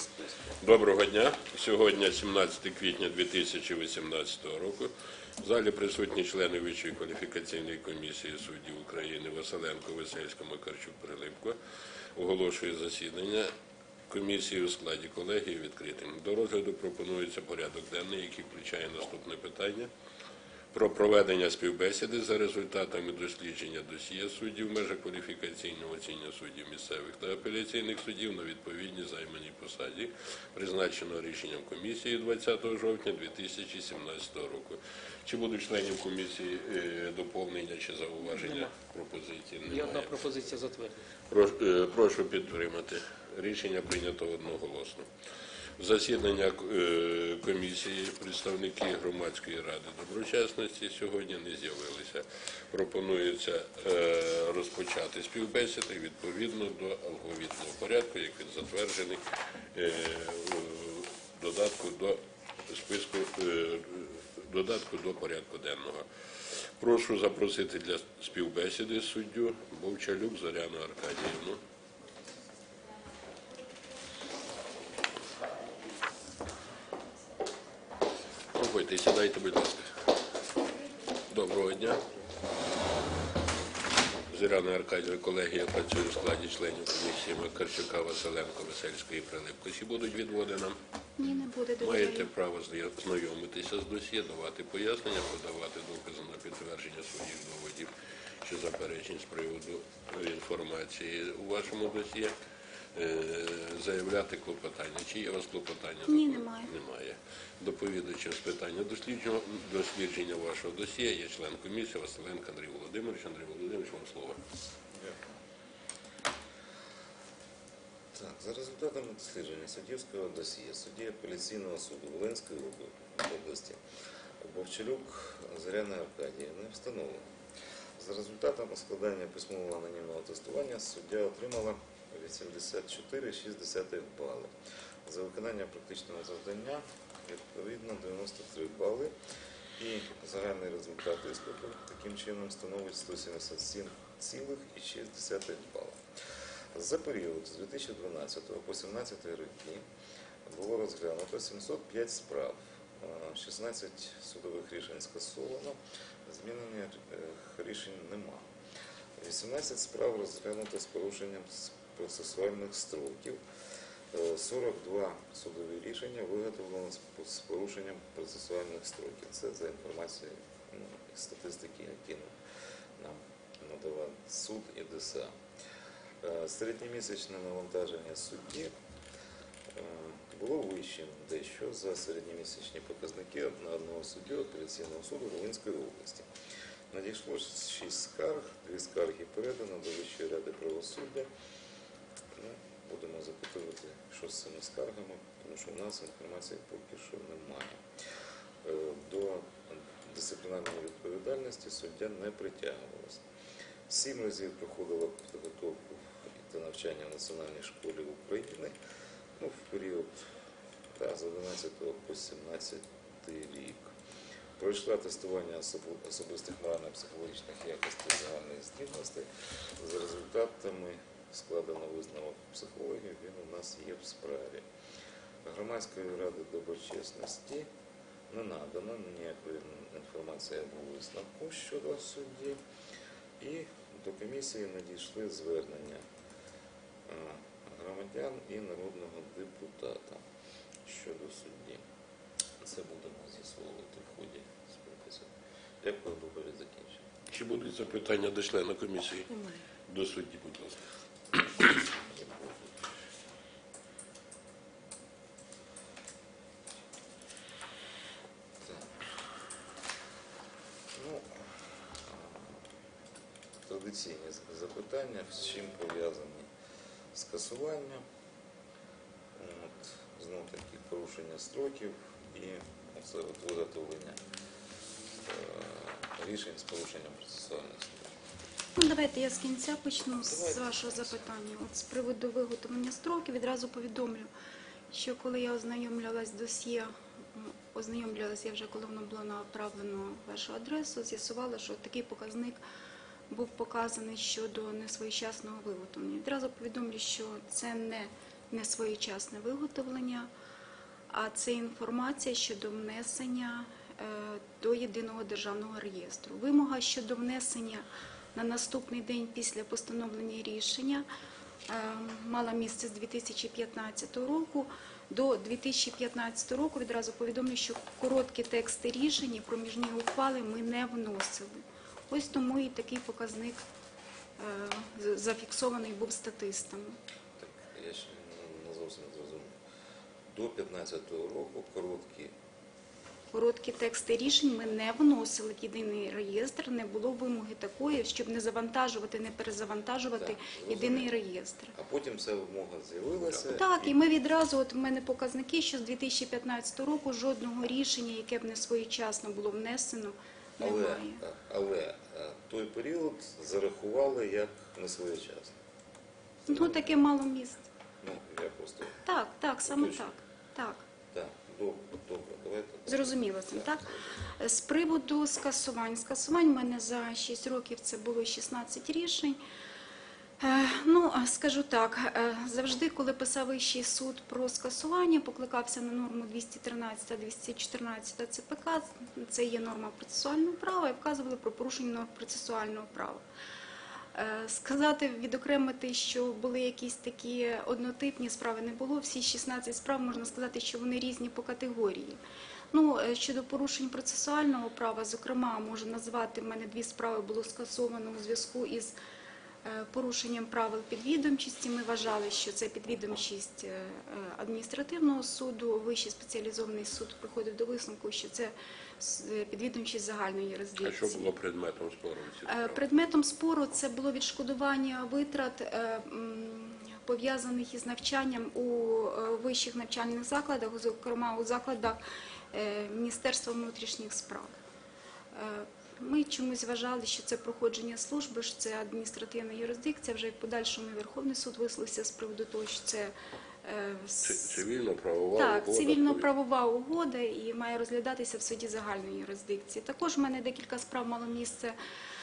Доброго дня. Сьогодні 17 квітня 2018 року. В залі присутні члени Вищої кваліфікаційної комісії суддів України Василенко, Весельська, Макарчук, Прилипко. Оголошую засідання комісії у складі колегії відкритим. До розгляду пропонується порядок денний, який включає наступне питання. Про проведення співбесіди за результатами дослідження досьє суддів в межах кваліфікаційного оцінювання суддів місцевих та апеляційних судів на відповідній займаній посаді, призначеного рішенням комісії 20 жовтня 2017 року. Чи будуть членів комісії доповнення чи зауваження пропозиції? Немає. Є одна пропозиція затвердити. Прошу підтримати. Рішення прийнято одноголосно. Засідання комісії представники Громадської ради доброчесності сьогодні не з'явилися. Пропонується розпочати співбесіди відповідно до алфавітного порядку, як він затверджений в додатку до порядку денного. Прошу запросити для співбесіди суддю Бовчалюк Зоряну Аркадіївну. Проходьте, сідайте, будь ласка. Доброго дня. Зоряна Аркадіївна, колегія працює у складі членів комісії Макарчука, Василенко, Весельської і Прилипко. Чи будуть відводи нам? Ні, не буде. Маєте право знайомитися з досьє, давати пояснення, подавати докази на підтвердження своїх доводів чи заперечень з приводу інформації у вашому досьє. Заявляти клопотання. Чи є у вас клопотання? Ні, немає. Немає. Доповідачем з питання дослідження вашого досьє є член комісії Василенко Андрій Володимирович. Андрій Володимирович, вам слово. Так, за результатами дослідження суддівського досьє судді апеляційного суду Волинської області Бовчалюк Зоряна Аркадіївна встановлено. За результатами складання письмового анонімного тестування суддя отримала 84,6 бали. За виконання практичного завдання відповідно 93 бали. І загальний результат іспиту таким чином становить 177,6 бала. За період з 2012 по 2017 роки було розглянуто 705 справ, 16 судових рішень скасовано, змінених рішень нема. 18 справ розглянуто з порушенням процесуальних строків, 42 судові рішення виготовлено з порушенням процесуальних строків. Це за інформацією статистики, які нам надавав суд і ДСА. Середньомісячне навантаження судді було вищим дещо за середньомісячні показники на одного суддю апеляційного суду Волинської області. Надійшло 6 скарг, 2 скарги передано до Вищої ради правосуддя. Будемо запитувати, що з цими скаргами, тому що у нас інформації поки що немає. До дисциплінарної відповідальності суддя не притягувалася. 7 разів проходила підготовку та навчання в Національній школі України в період з 11 по 17 рік. Пройшла тестування особистих морально-психологічних якостей загальних здібностей. За результатами складено висновок психологів, він у нас є в справі. Громадської ради доброчесності не надано ніякої інформації або висновку щодо судді. І до комісії надійшли звернення громадян і народного депутата щодо судді. Це будемо з'ясовувати в ході співбесіди. Дякую, доповідь закінчена. Чи будуть запитання до члена комісії? Немає. До судді, будь ласка. Традиційні запитання, з чим пов'язані скасування, знову таки порушення строків і виготовлення рішень з порушенням процесуальних строків. Давайте я з кінця почну з вашого запитання. З приводу виготовлення строків відразу повідомлю, що коли я ознайомлювалась з досьє, ознайомлювалася я вже, коли воно було направлено в вашу адресу, з'ясувала, що такий показник був показаний щодо несвоєчасного виготовлення. Відразу повідомлю, що це не несвоєчасне виготовлення, а це інформація щодо внесення до Єдиного державного реєстру. Вимога щодо внесення на наступний день після постановлення рішення мала місце з 2015 року. До 2015 року відразу повідомлю, що короткі тексти рішень і проміжні ухвали ми не вносили. Ось тому і такий показник зафіксований був статистами. Так, я ще не зовсім зрозумів. До 2015 року Короткі тексти рішень ми не вносили в єдиний реєстр, не було вимоги такої, щоб не завантажувати, не перезавантажувати Так, єдиний зрозуміло. реєстр. а потім ця вимога з'явилася. Так, і ми відразу, от в мене показники, що з 2015 року жодного рішення, яке б не своєчасно було внесено, немає. Але той період зарахували як несвоєчасний. Ну, таке мало місць. Ну, я просто... Так, саме Точно. так. Так, добре, давайте. Зрозуміло це, так? З приводу скасувань. Скасувань в мене за 6 років це було 16 рішень. Ну, скажу так, завжди, коли писав Вищий суд про скасування, покликався на норму 213-214 ЦПК, це є норма процесуального права, і вказували про порушення норм процесуального права. Сказати, відокремити, що були якісь такі однотипні справи, не було. Всі 16 справ, можна сказати, що вони різні по категорії. Ну, щодо порушень процесуального права, зокрема, можу назвати, в мене 2 справи було скасовано у зв'язку із порушенням правил підвідомчості. Ми вважали, що це підвідомчість адміністративного суду. Вищий спеціалізований суд приходив до висновку, що це підвідомчість загальної юрисдикції. А що було предметом спору? Предметом спору це було відшкодування витрат, пов'язаних із навчанням у вищих навчальних закладах, зокрема у закладах Міністерства внутрішніх справ. Ми чомусь вважали, що це проходження служби, що це адміністративна юрисдикція, вже в подальшому Верховний суд висловився з приводу того, що це Цивільно-правова так, угода. цивільно-правова угода і має розглядатися в суді загальної юрисдикції. Також в мене декілька справ мало місце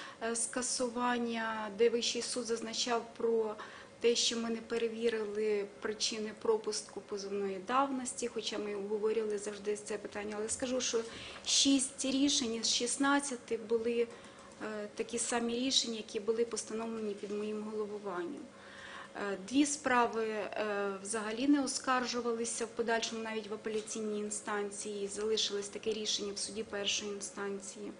скасування, де Вищий суд зазначав про те, що ми не перевірили причини пропуску позовної давності, хоча ми обговорювали завжди це питання. Але скажу, що 6 рішень із 16 були такі самі рішення, які були постановлені під моїм головуванням. 2 справи взагалі не оскаржувалися в подальшому навіть в апеляційній інстанції, залишилось таке рішення в суді першої інстанції.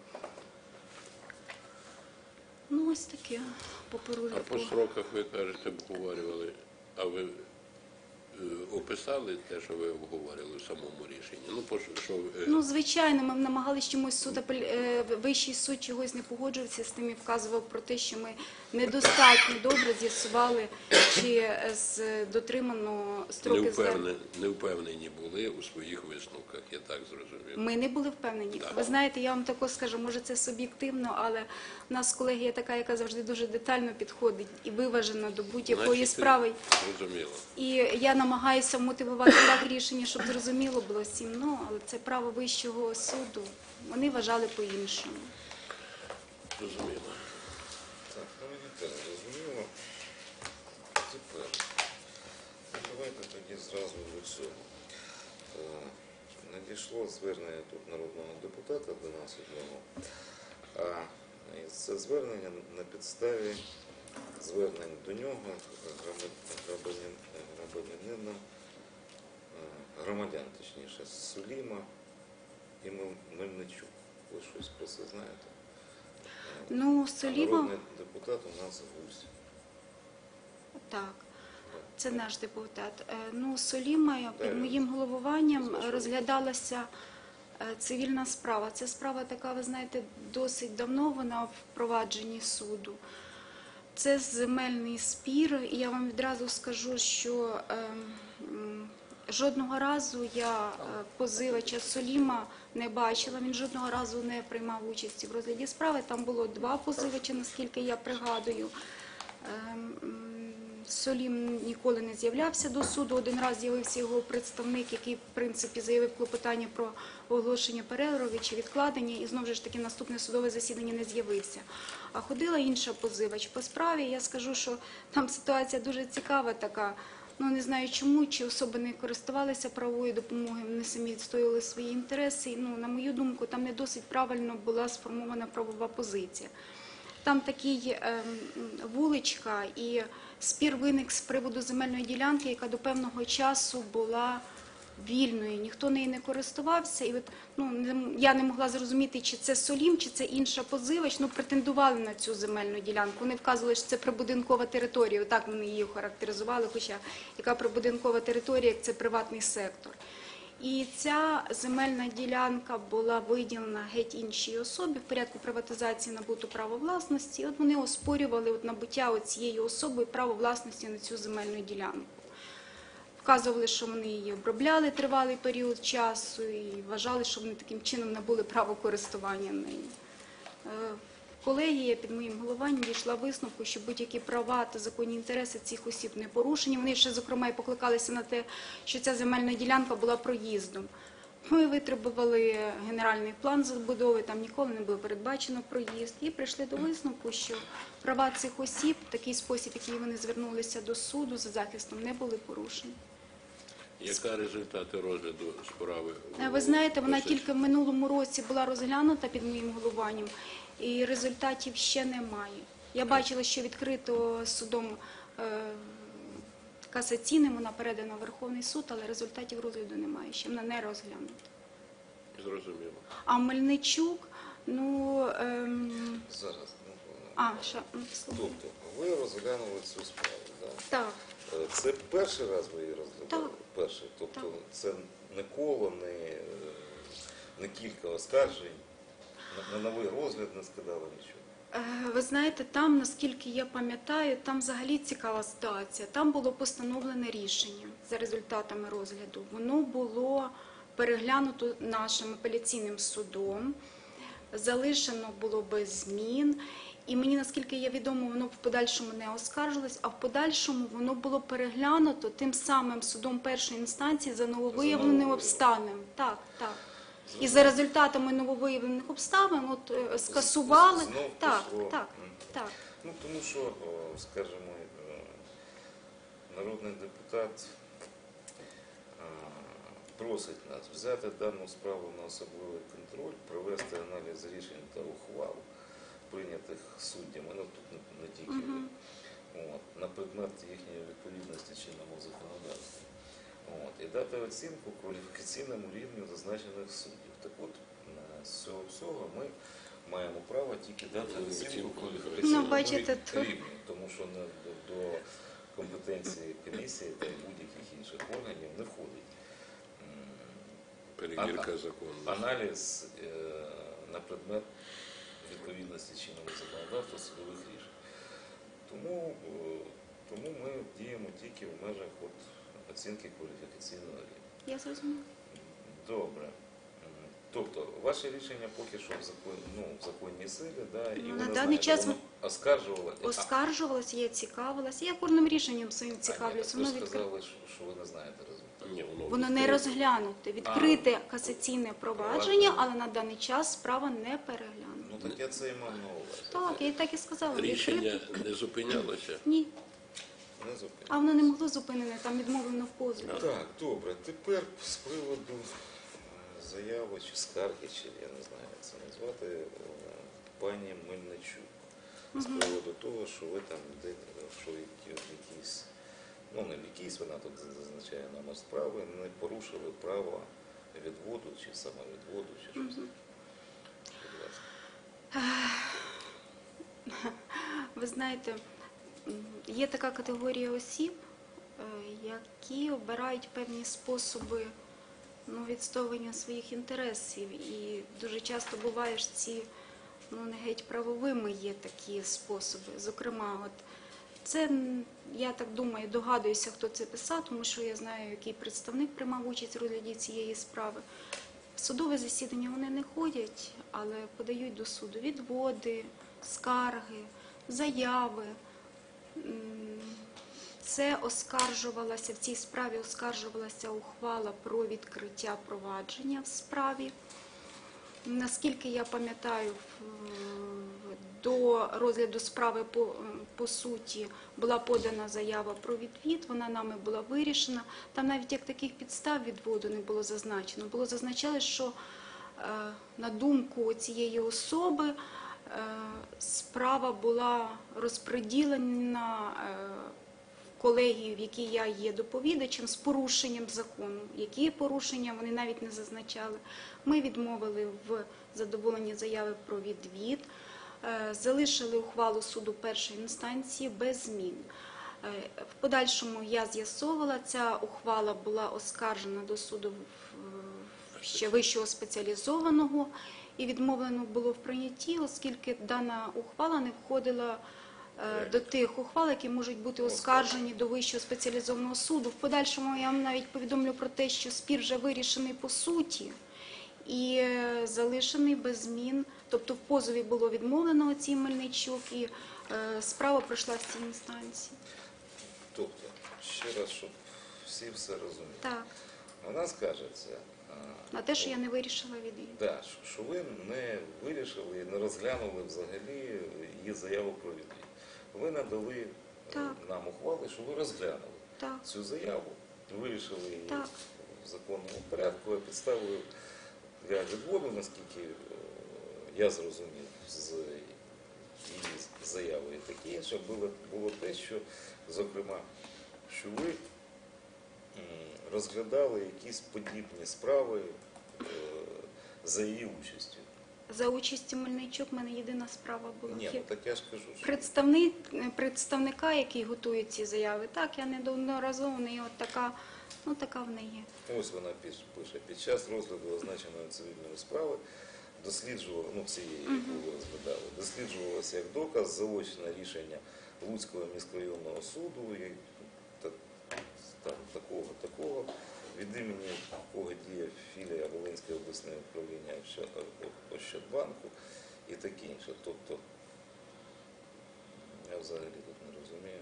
Ну, ось таке по А по сроках, ви кажете, обговорювали, а ви описали те, що ви обговорювали в самому рішенні? Ну, звичайно, ми намагалися чомусь Вищий суд чогось не погоджувався з тим і вказував про те, що ми недостатньо добре з'ясували, чи дотримано строки звернення. Не впевнені були у своїх висновках, я так зрозумів. Ми не були впевнені. Так. Ви знаєте, я вам також скажу, може це суб'єктивно, але в нас колегія така, яка завжди дуже детально підходить і виважена до будь-якої справи. Зрозуміло. І я намагаюся мотивувати так рішення, щоб зрозуміло було всім. Ну, але це право Вищого суду. Вони вважали по-іншому. Зрозуміло. Так, ну мені теж зрозуміло. Тепер, давайте тоді зразу до цього. Надійшло звернення тут народного депутата до нас одного. А це звернення на підставі звернень до нього громадян, точніше, Суліма і Мельничук. Ви щось про це знаєте? Ну, А Суліма, народний депутат у нас Гусь. так, це наш депутат. Ну, Суліма під моїм головуванням розглядалася цивільна справа. Це справа така, ви знаєте, досить давно вона в провадженні суду. Це земельний спір, і я вам відразу скажу, що жодного разу я позивача Суліма не бачила, він жодного разу не приймав участі в розгляді справи. Там було 2 позивача, наскільки я пригадую. Сулім ніколи не з'являвся до суду. Один раз з'явився його представник, який, в принципі, заявив клопотання про оголошення перерви чи відкладення, і знову ж таки наступне судове засідання не з'явився. А ходила інша позивач по справі. Я скажу, що там ситуація дуже цікава така. не знаю чому, чи особи не користувалися правовою допомогою, вони самі відстоювали свої інтереси. На мою думку, там не досить правильно була сформована правова позиція. Там такий вуличка, і спір виник з приводу земельної ділянки, яка до певного часу була вільною, ніхто нею не користувався. І я не могла зрозуміти, чи це Солім, чи це інша позивач, претендували на цю земельну ділянку. Вони вказували, що це прибудинкова територія, отак вони її характеризували, хоча яка прибудинкова територія, як це приватний сектор. І ця земельна ділянка була виділена геть іншій особі в порядку приватизації набуту право власності. От вони оспорювали набуття цією особою право власності на цю земельну ділянку. Вказували, що вони її обробляли тривалий період часу і вважали, що вони таким чином набули право користування нею. Колегія під моїм головуванням дійшла висновку, що будь-які права та законні інтереси цих осіб не порушені. Вони ще, зокрема, і покликалися на те, що ця земельна ділянка була проїздом. Ми витребували генеральний план забудови, там ніколи не було передбачено проїзд. І прийшли до висновку, що права цих осіб, в такий спосіб, який вони звернулися до суду за захистом, не були порушені. Яка результати розгляду справи? Ви знаєте, вона тільки в минулому році була розглянута під моїм головуванням, і результатів ще немає. Я бачила, що відкрито судом касаційним, вона передана в Верховний суд, але результатів розгляду немає, ще вона не розглянута. Зрозуміло. А Мельничук, Зараз. слово. Тобто, ви розглянули цю справу, так? Так. Це перший раз ви її розглядали? Так. Перший. Тобто Так. це не коло, не кілька оскаржень, на новий розгляд не скидали нічого? Ви знаєте, там, наскільки я пам'ятаю, там взагалі цікава ситуація. Там було постановлене рішення за результатами розгляду. Воно було переглянуто нашим апеляційним судом, залишено було без змін. І мені, наскільки є відомо, воно в подальшому не оскаржилось, а в подальшому воно було переглянуто тим самим судом першої інстанції за нововиявленим обставинами. Так, так. І за результатами нововиявлених обставин скасували. Знов Так, пішло. так, так. Тому що, скажімо, народний депутат просить нас взяти дану справу на особливий контроль, провести аналіз рішень та ухвал, прийнятих суддями, тут не тільки на предмет їхньої відповідності чинному законодавству. І дати оцінку кваліфікаційному рівню зазначених суддів. Так от, з цього всього ми маємо право тільки дати оцінку кваліфікаційному рівню, тому що до компетенції комісії та будь-яких інших органів не входить Перевірка законності. аналіз на предмет відповідності чинному законодавству судових рішень. Тому ми діємо тільки в межах оцінки кваліфікаційного рівня. Я зрозуміла. Добре. Тобто, ваше рішення поки що в законній силі, і ви на не даний знаєте, час воно оскаржувалася, я цікавилася. Я кожним рішенням своїм цікавлюся. Ви сказали, що ви не знаєте результату. Воно не розглянуте. Відкрите касаційне провадження, але на даний час справа не переглянута. Так я це і мав на увазі. Так, я і так і сказала. Рішення не зупинялося? Ні. Не зупинено. А воно не могло зупинене, там відмовлено в позові. Так, добре. Тепер з приводу заяви чи скарги, чи я не знаю, як це назвати, пані Мельничук. З приводу того, що ви там, що якісь, не якісь, вона тут зазначає номер справи, не порушили право відводу, чи самовідводу, чи щось. Будь ласка. Ви знаєте, є така категорія осіб, які обирають певні способи відстоювання своїх інтересів. І дуже часто буває, що ці не геть правовими є такі способи. Зокрема, це, я так думаю, догадуюся, хто це писав, тому що я знаю, який представник приймав участь у розгляді цієї справи. В судове засідання вони не ходять, але подають до суду відводи, скарги, заяви. Це оскаржувалася, в цій справі оскаржувалася ухвала про відкриття провадження в справі. Наскільки я пам'ятаю, в до розгляду справи по суті була подана заява про відвід, вона нами була вирішена. Там навіть як таких підстав відводу не було зазначено. Було зазначено, що на думку цієї особи справа була розподілена в колегію, в якій я є доповідачем, з порушенням закону. Які порушення, вони навіть не зазначали. Ми відмовили в задоволенні заяви про відвід, залишили ухвалу суду першої інстанції без змін. В подальшому я з'ясовувала, ця ухвала була оскаржена до суду ще вищого спеціалізованого і відмовлено було в прийнятті, оскільки дана ухвала не входила до тих ухвал, які можуть бути оскаржені до вищого спеціалізованого суду. В подальшому я вам навіть повідомлю про те, що спір вже вирішений по суті і залишений без змін. Тобто в позові було відмовлено оцій Мельничук і справа пройшла в цій інстанції. Тобто, ще раз, щоб всі все розуміли. Так, Вона скаржиться на те, що я не вирішила відвід. да, що ви не вирішили і не розглянули взагалі її заяву про відвід. Ви надали Так. нам ухвали, що ви розглянули Так, цю заяву, вирішили її Так. в законному порядку, а підставою для відводу, наскільки я зрозумів з її заяви і таке інше, було те, що, зокрема, що ви розглядали якісь подібні справи за її участю. за участю Мельничук в мене єдина справа була. Ні, ну так я ж кажу, що Представника, який готує ці заяви, так, я неодноразово, в неї от така, ну така в неї. ось вона пише, під час розгляду означеної цивільної справи досліджувала, ну цієї, яку ви розглядали, досліджувалося як доказ заочне рішення Луцького міськрайонного суду, і там такого, від імені кого діє філія Волинського обласного управління Ощадбанку і таке інше. Тобто, я взагалі тут не розумію.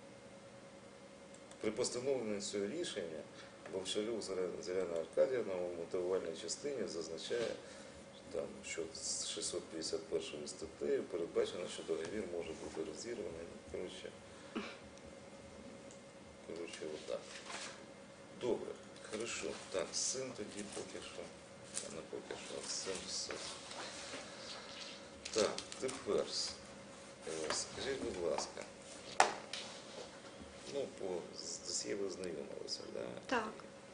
При постановленні цього рішення Вовчарюк Зоряна Аркадіївна у мотивувальній частині зазначає, що з 651 статтею передбачено, що договір може бути розірваний. Коротше, отак. Добре, хорошо. Так, син тоді поки що. Не поки що, а син все. Так, тепер, скажіть, будь ласка, ну, з досьє ви знайомилися, да? Так.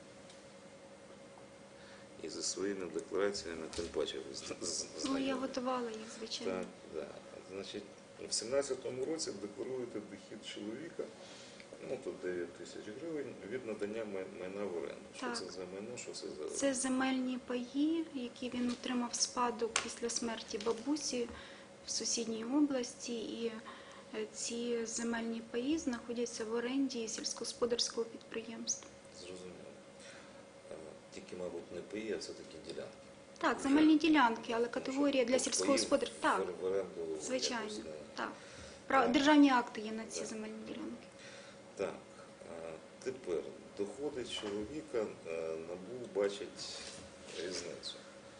І зі своїми деклараціями, тим паче ви знайомі. Ну, я готувала їх, звичайно. Так, да. Значить, в 2017 році декларуєте дохід чоловіка, ну, тут 9 тисяч гривень, від надання майна в оренду. Що Так. це за майно, що це за... Це земельні паї, які він отримав в спадок після смерті бабусі в сусідній області. І ці земельні паї знаходяться в оренді сільськогосподарського підприємства. Зрозуміло. Тільки, мабуть, не паї, а все-таки ділянки. Так, земельні ділянки, але категорія для сільськогосподарів. Так, В оренду звичайно. якось не... Так. Державні акти є на ці земельні ділянки. Так, тепер доходи чоловіка НАБУ бачить різницю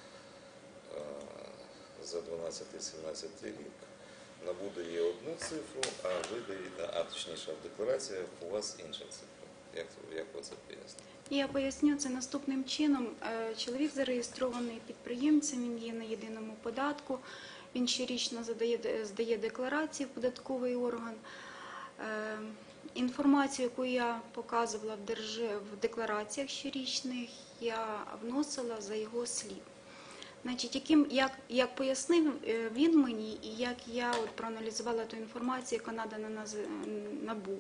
за 12-17 рік. НАБУ дає одну цифру, а точніше в деклараціях у вас інша цифра. Як ви це поясните? Я поясню це наступним чином. Чоловік зареєстрований підприємцем, він є на єдиному податку, він щорічно здає декларації в податковий орган. Інформацію, яку я показувала в деклараціях щорічних, я вносила за його слів. Значить, як пояснив він мені, і як я проаналізувала ту інформацію, яка надана на НАБУ,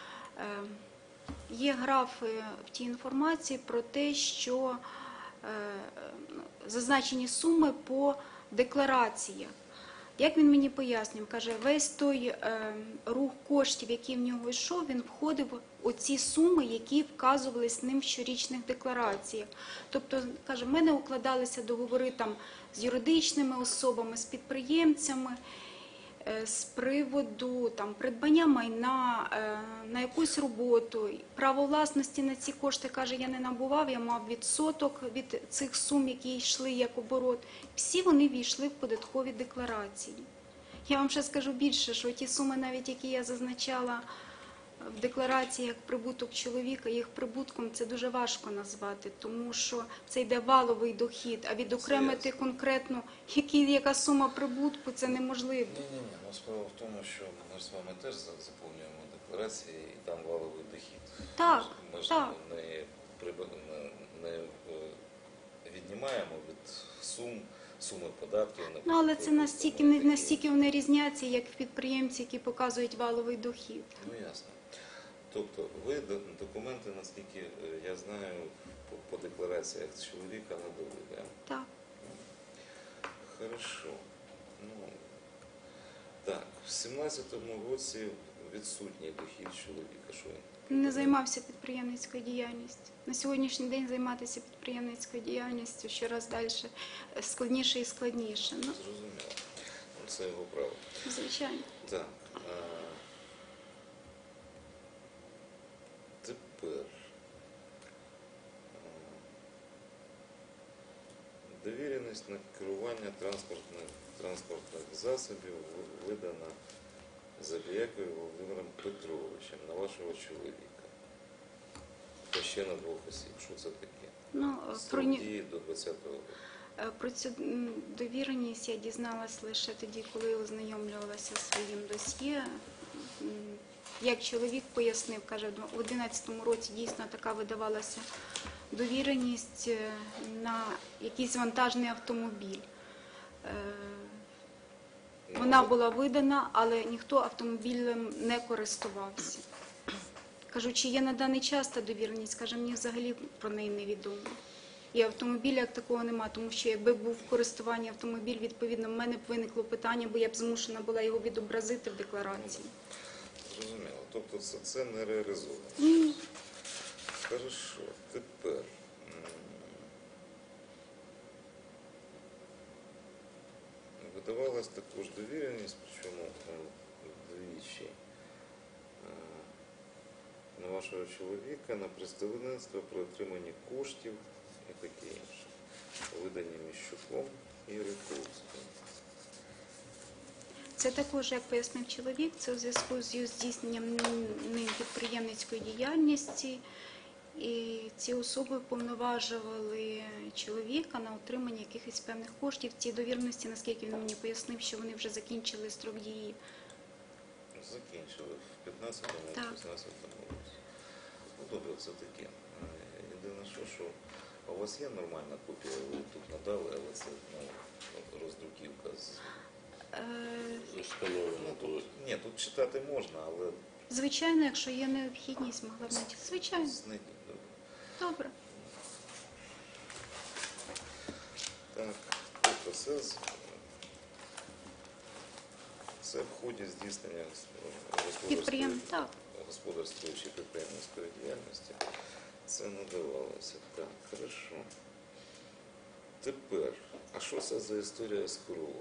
є графи в тій інформації про те, що зазначені суми по деклараціях. Як він мені пояснював, каже, весь той рух коштів, який в нього йшов, він входив у ці суми, які вказувались ним в щорічних деклараціях. Тобто, каже, в мене укладалися договори там з юридичними особами, з підприємцями, з приводу там придбання майна на якусь роботу. Право власності на ці кошти, каже, я не набував, я мав відсоток від цих сум, які йшли як оборот. Всі вони війшли в податкові декларації. Я вам ще скажу більше, що ті суми, навіть які я зазначала в декларації як прибуток чоловіка, їх прибутком це дуже важко назвати, тому що це йде валовий дохід, а відокремити конкретно, яка сума прибутку, це неможливо. Ні, ну справа в тому, що ми ж з вами теж заповнюємо декларації і там валовий дохід. Так, Ми ж так. не віднімаємо від суми податків. Ну, але це наприклад, настільки, тому не такі- настільки вони різняться, як підприємці, які показують валовий дохід. Ну ясно. Тобто ви документи, наскільки я знаю, по деклараціях чоловіка надали, да? Так. Хорошо. Ну, так, в 17-му році відсутній дохід чоловіка. Що він? Не займався підприємницькою діяльністю. На сьогоднішній день займатися підприємницькою діяльністю щораз далі складніше і складніше. Ну, Зрозуміло. Ну, це його право. звичайно. Так. Тепер. Довіреність на керування транспортних засобів видана Забіякою Володимиром Петровичем на вашого чоловіка. Та ще на 2 осіб. Що це таке? Ну, Строк дії до 20-го року. про цю довіреність я дізналась лише тоді, коли ознайомлювалася зі своїм досьє. Як чоловік пояснив, каже, у 2011 році дійсно така видавалася довіреність на якийсь вантажний автомобіль. Вона була видана, але ніхто автомобілем не користувався. Кажу, чи є на даний час та довіреність? Каже, мені взагалі про неї невідомо. І автомобіля як такого нема, тому що якби був в користуванні автомобіль, відповідно, в мене б виникло питання, бо я б змушена була його відобразити в декларації. Зрозуміло. Тобто це не реалізовано. Ні. Хорошо. Тепер. Видавалась також довіреність, причому двічі, на вашого чоловіка на представництво при отриманні коштів і таке інше. Видані Міщуком і Риковським. Це також, як пояснив чоловік, це у зв'язку з здійсненням ним підприємницької діяльності. І ці особи повноважували чоловіка на отримання якихось певних коштів. Ці довіреності, наскільки він мені пояснив, що вони вже закінчили строк дії. Закінчили в 15-му, Так. 16-му році. Ну, добре, це таке. Єдине, що у вас є нормальна копія, ви тут надали, але це роздруківка з... Встановлено було. Ні, тут читати можна, але Звичайно, якщо є необхідність, могла б знайти. Звичайно. знайдіть. Добре. Так, тобто це в ході здійснення господарської чи підприємницької діяльності. Це надавалося. Так, хорошо. Тепер, а що це за історія з коровою?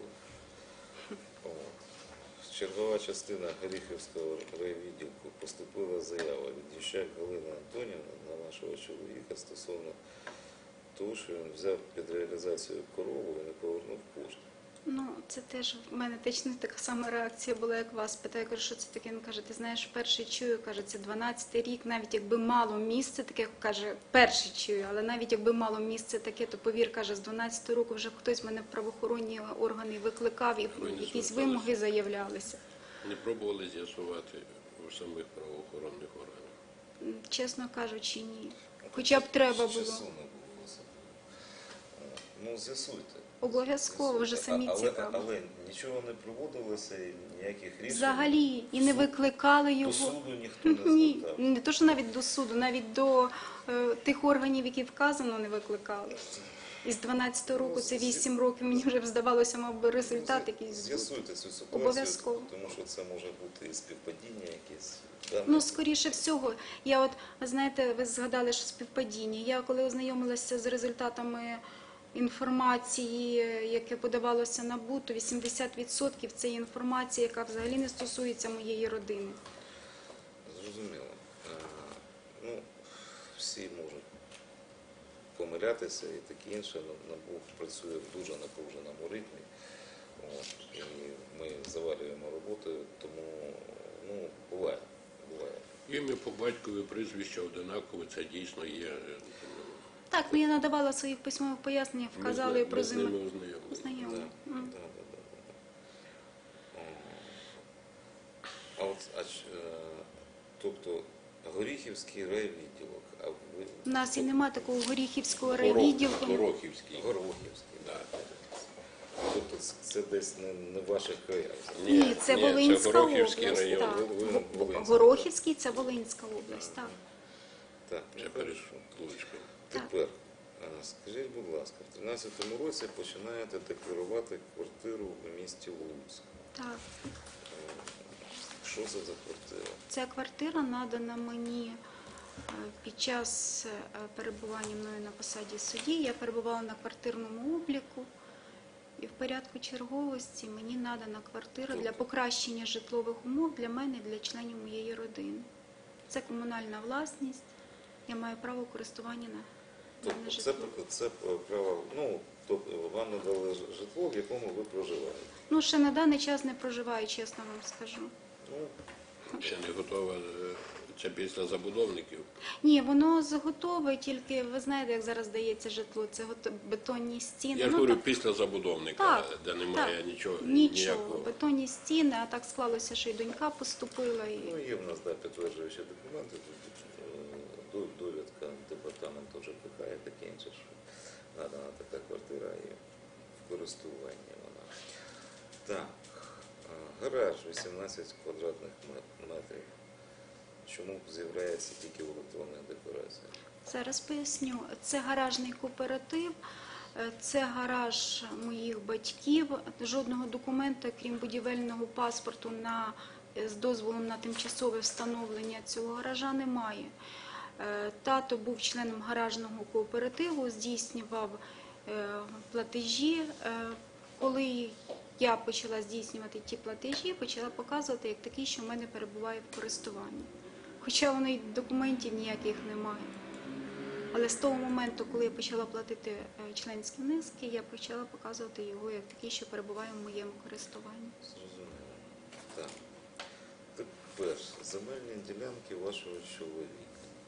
Чергова частина Горіхівського райвідділку поступила заява від Діщак Галини Антонівни на нашого чоловіка стосовно того, що він взяв під реалізацію корову і не повернув кошти. Ну, це теж в мене точно така сама реакція була, як вас. Питаю, кажу, що це таке? Він каже, ти знаєш, перший чую, каже, це 12-й рік, навіть якби мало місце таке, каже, перший чую, але навіть якби мало місце таке, то повір, каже, з 12-го року вже хтось мене в правоохоронні органи викликав і Ви не якісь зверталися? вимоги заявлялися. Не пробували з'ясувати у самих правоохоронних органах. Чесно кажучи, ні. Хоча б треба було. Часу не було особливо. Ну, з'ясуйте. Обов'язково, вже самі цікаво. Але нічого не проводилося, і ніяких рішень. Взагалі, і не викликали До його. суду ніхто не Ні, звертав. не то, що навіть до суду, навіть до тих органів, які вказано, не викликали. Із 12-го року, це 8 років, мені вже здавалося, мав би результат якийсь бути. З'ясуйте цю ситуацію, Обов'язково. тому що це може бути і співпадіння якесь. Да? Ну, скоріше всього, я от, знаєте, ви згадали, що співпадіння. Я коли ознайомилася з результатами інформації, яке подавалося НАБУ, то 80% це інформація, яка взагалі не стосується моєї родини. Зрозуміло. Ну, всі можуть помилятися і таке інше. НАБУ працює в дуже напруженому ритмі. І ми завалюємо ім'я по батькові, прізвище одинакове, це дійсно є. Так, ну я надавала своїх письмових пояснень, вказали про Ми з ними землю. ознайомилися. Знайомі. Да. А от, тобто, Горіхівський райвідділок, а ви... У нас і нема такого Горіхівського райвідділку. Горохівський. Горохівський. Да. Тобто це десь не в ваших краях. Ні, це Волинська Горохівський область. район. Так. Волинська, Горохівський – це Волинська область, так. Так, Це перед Луцьком. Тепер, скажіть, будь ласка, в 2013 році починаєте декларувати квартиру в місті Луцьк. Так. Що це за квартира? Ця квартира надана мені під час перебування мною на посаді судді. Я перебувала на квартирному обліку. І в порядку черговості мені надана квартира для покращення житлових умов для мене і для членів моєї родини. Це комунальна власність. Я маю право користування на дане житло. Це право, тобто вам надали житло, в якому ви проживаєте. Ну, ще на даний час не проживаю, чесно вам скажу. Ще не готова, це після забудовників. Ні, воно готове, тільки ви знаєте, як зараз дається житло, це бетонні стіни. Я ж говорю, після забудовника, Так, де немає так. нічого. Нічого, ніякого. бетонні стіни, а так склалося, що і донька поступила. Ну, є в нас, підтверджуючі документи, довідка департаменту ЖКХ і таке інше, що надана така квартира і в користуванні вона. Так, гараж 18 квадратних метрів. Чому з'являється тільки в електронних деклараціях? Зараз поясню. Це гаражний кооператив, це гараж моїх батьків. Жодного документа, крім будівельного паспорту з дозволом на тимчасове встановлення цього гаража, немає. Тато був членом гаражного кооперативу, здійснював платежі. Коли я почала здійснювати ті платежі, почала показувати як такі, що в мене перебуває в користуванні. Хоча воно й документів ніяких немає. Але з того моменту, коли я почала платити членські внески, я почала показувати його як такий, що перебуває в моєму користуванні. Зрозуміло. Так. Тепер земельні ділянки вашого чоловіка.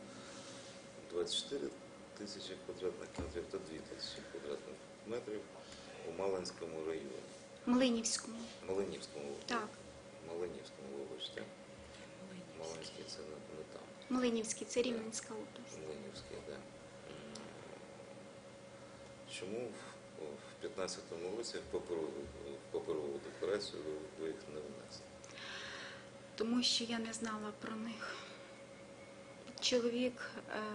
24 тисячі квадратних метрів та 2 тисячі квадратних метрів у Малинському районі. Млинівському. Малинівському. Так. Малинівському, вибачте. Малинський це не там. Млинівський – це Рівненська область. Малинівський, так. Чому в 2015 році в паперову декларацію ви їх не внесли? Тому що я не знала про них. Чоловік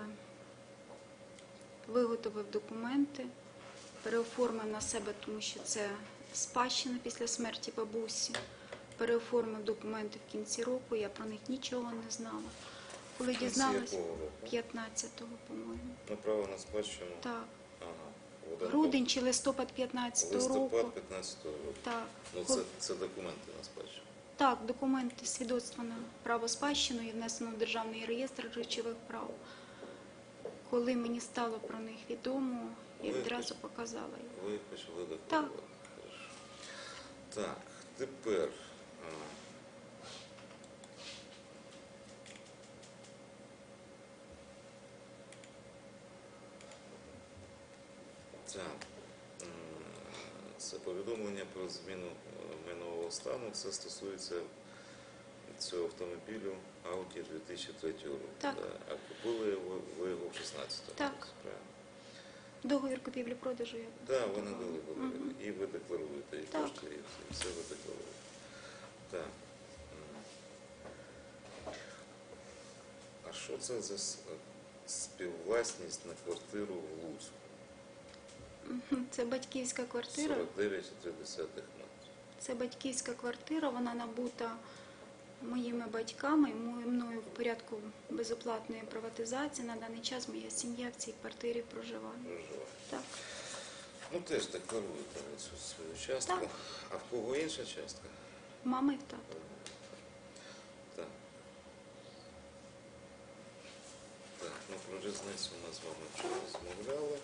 виготовив документи, переоформив на себе, тому що це спадщина після смерті бабусі. Переоформив документи в кінці року, я про них нічого не знала. Коли дізналась, якого року? 15-го, по-моєму. На право на спадщину? Так. Ага. Один Грудень чи листопад 15-го року. Листопад 15-го року. Так. Ну, це документи на спадщину. Так, документи, свідоцтво на право спадщину і внесено в Державний реєстр речових прав. Коли мені стало про них відомо, я відразу показала їх. Ви їх почали декларувати? Так. Хорошо. Так, тепер... Це повідомлення про зміну майнового стану. Це стосується цього автомобілю Audi 2003 року. Так. Да. А купили ви його в 16-му? Так. році, правильно? Договір купівлі-продажу я Так, ви надали договір. І ви декларуєте, і Так. кошти, і все ви декларуєте. Так. А що це за співвласність на квартиру в Луцьку? Це батьківська квартира. 49,3 метрів. Це батьківська квартира, вона набута моїми батьками, мною в порядку безоплатної приватизації. На даний час моя сім'я в цій квартирі проживає. Проживає. Так. Ну теж декларуєте ви цю свою частку. Так. А в кого інша частка? Мама і в тата. Так. Так, ну про різницю ми з вами вчора розмовляли.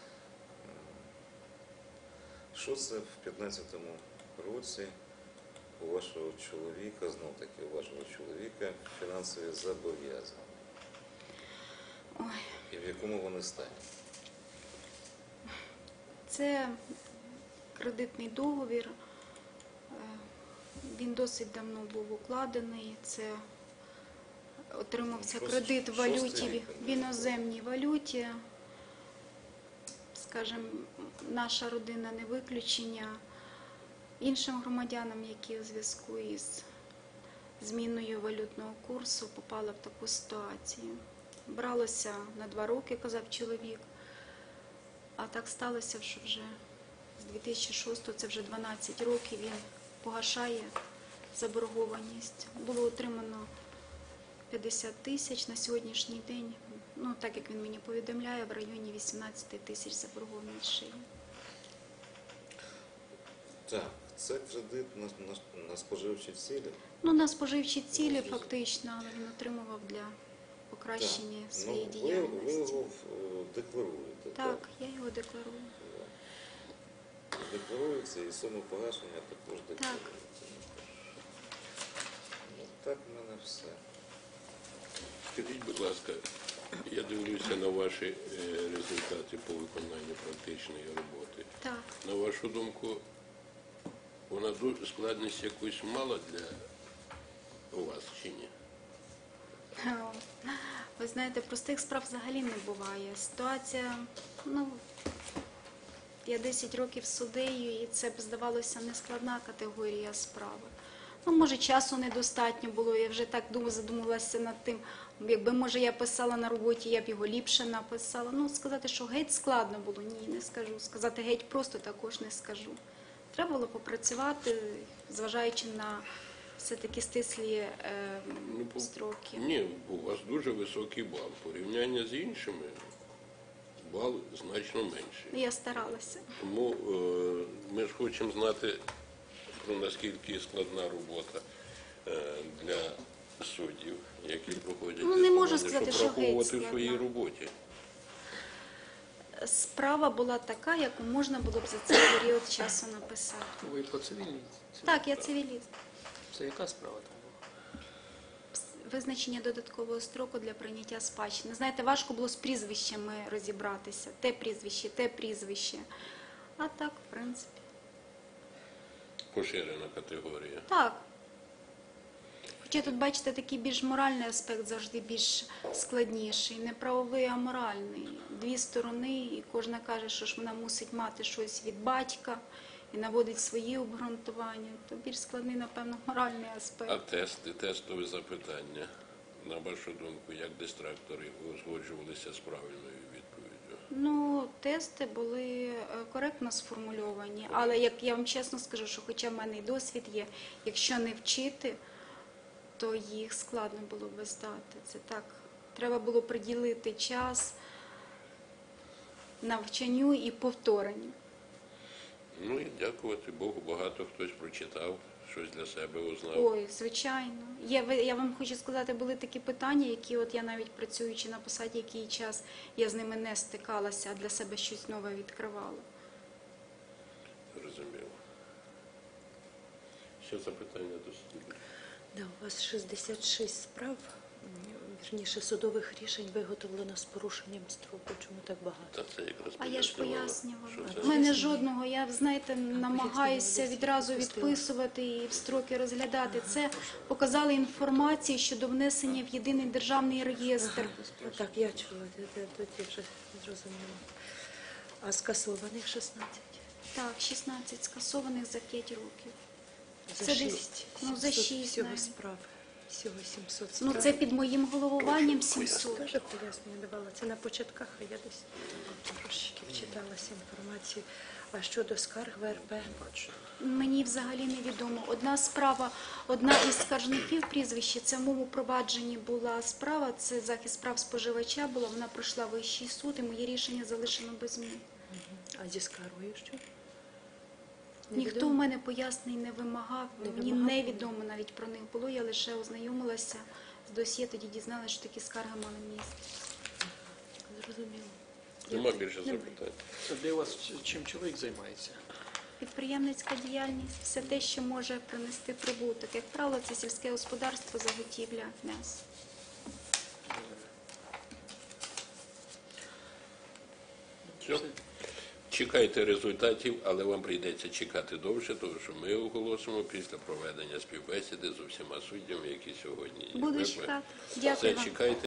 Що це в 2015 році у вашого чоловіка, знов таки у вашого чоловіка, фінансові зобов'язання? Ой, І в якому вони стані? це кредитний договір. Він досить давно був укладений. Це отримався кредит в валюті, Шостий рік, в іноземній валюті. Скажімо, наша родина не виключення. Іншим громадянам, які у зв'язку із зміною валютного курсу попали в таку ситуацію. Бралося на 2 роки, казав чоловік, а так сталося, що вже з 2006, це вже 12 років, він погашає заборгованість. Було отримано 50 тисяч на сьогоднішній день, ну так як він мені повідомляє, в районі 18 тисяч заборгованість ще є. Так, це кредит на споживчі цілі. Ну, на споживчі цілі фактично, але він отримував для покращення своєї Ви діяльності. його декларуєте, Так, я його декларую. Декларується і суму погашення також декларується. Ну, так в мене все. Скажіть, будь ласка, я дивлюся на ваші результати по виконанню практичної роботи. Так. На вашу думку, вона складність якусь мала для вас чи ні? Ви знаєте, простих справ взагалі не буває. Ситуація, ну, я 10 років суддею, і це б здавалося нескладна категорія справи. Ну, може, часу недостатньо було, я вже так задумувалася над тим, якби, може, я писала на роботі, я б його ліпше написала. Ну, сказати, що геть складно було, ні, не скажу. Сказати геть просто також не скажу. Треба було попрацювати, зважаючи на все-таки стислі строки. Ні, у вас дуже високий бал. Порівняння з іншими бал значно менший. Я старалася. Тому ми ж хочемо знати, про наскільки складна робота для суддів, які проходять Ну, не можу тестування, сказати, щоб що геть враховувати в складна. своїй роботі. Справа була така, яку можна було б за цей період часу написати. Ви по цивільній? Так, я цивіліст. Це яка справа там була? Визначення додаткового строку для прийняття спадщини. Знаєте, важко було з прізвищами розібратися. Те прізвище. А так, в принципі. Поширена категорія. Так. Хоча тут, бачите, такий більш моральний аспект завжди більш складніший. Не правовий, а моральний. 2 сторони, і кожна каже, що ж вона мусить мати щось від батька і наводить свої обґрунтування. То більш складний, напевно, моральний аспект. А тести, тестові запитання, на вашу думку, як дистрактори узгоджувалися з правильною відповіддю? Ну, тести були коректно сформульовані, але як я вам чесно скажу, що хоча в мене і досвід є, якщо не вчити, то їх складно було би здати. Це так, треба було приділити час навчанню і повторенню. Ну і дякувати Богу, багато хтось прочитав, щось для себе узнав. Ой, звичайно. Я вам хочу сказати, були такі питання, які от я навіть працюючи на посаді, який час я з ними не стикалася, а для себе щось нове відкривала. Зрозуміло. Ще запитання до судді? Да, у вас 66 справ, вірніше, судових рішень виготовлено з порушенням строку. Чому так багато? Та це якраз А я ж пояснювала, пояснювала. що У це мене жодного, я, знаєте, намагаюся пояснювала, відразу десь відписувати і в строки розглядати. Це показали інформацію щодо внесення в єдиний державний реєстр. Так, я чула, тоді вже зрозуміла. А скасованих 16? Так, 16 скасованих за 5 років. За Це 6. десь, ну, за 6, всього навіть. справ. Всього 700 Ну, справ. це під моїм головуванням 700. Теж пояснення давала. Це на початках, а я десь трошечки вчиталася інформацію. А щодо скарг ВРП? Мені взагалі невідомо. Одна справа, одна із скаржників прізвище, це в моєму провадженні була справа, це захист прав споживача була, вона пройшла вищий суд, і моє рішення залишено без змін. А зі скаргою що? Ніхто в мене пояснень не вимагав, Не мені вимагав? невідомо навіть про них було, я лише ознайомилася з досьє, тоді дізналася, що такі скарги мали місце. Зрозуміло. Нема більше запитань. Де у вас чим чоловік займається? підприємницька діяльність, все те, що може принести прибуток. Як правило, це сільське господарство, заготівля, м'ясо. Все. Чекайте результатів, але вам прийдеться чекати довше, тому що ми оголосимо після проведення співбесіди з усіма суддями, які сьогодні є. Буду Ви- чекати. Все, Дякую вам. чекайте.